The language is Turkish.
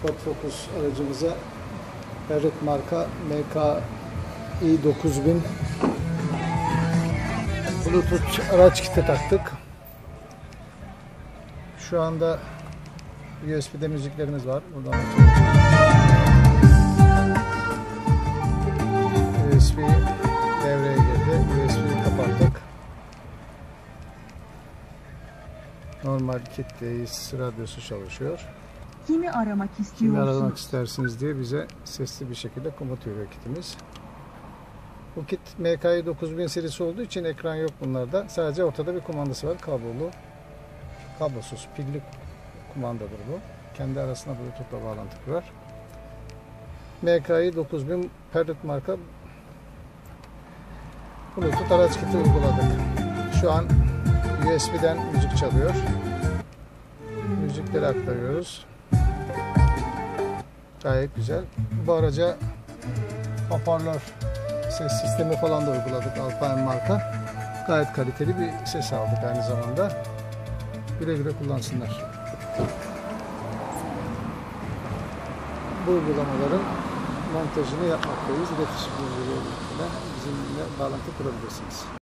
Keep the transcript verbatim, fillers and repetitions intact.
Ford Focus aracımıza Parrot marka M K i dokuz bin Bluetooth araç kiti taktık. Şu anda U S B'de müziklerimiz var. Buradan U S B devreye girdi. U S B'yi kapattık. Normal kitteyiz. Radyosu çalışıyor. Kimi aramak istiyorsunuz? Kimi aramak istersiniz diye bize sesli bir şekilde komut veriyor kitimiz. Bu kit M K i dokuz bin serisi olduğu için ekran yok bunlarda. Sadece ortada bir kumandası var. Kablolu. Kablosuz, pilli kumandadır bu. Kendi arasına Bluetooth'la bağlantı kurar. M K i dokuz bin Parrot marka Bluetooth araç kiti uyguladık. Şu an U S B'den müzik çalıyor. Müzikleri aktarıyoruz. Gayet güzel. Bu araca hoparlör ses sistemi falan da uyguladık. Alpine marka. Gayet kaliteli bir ses aldık aynı zamanda. Güle güle kullansınlar. Bu uygulamaların montajını yapmaktayız. İletişim bilgileri bizimle bağlantı kurabilirsiniz.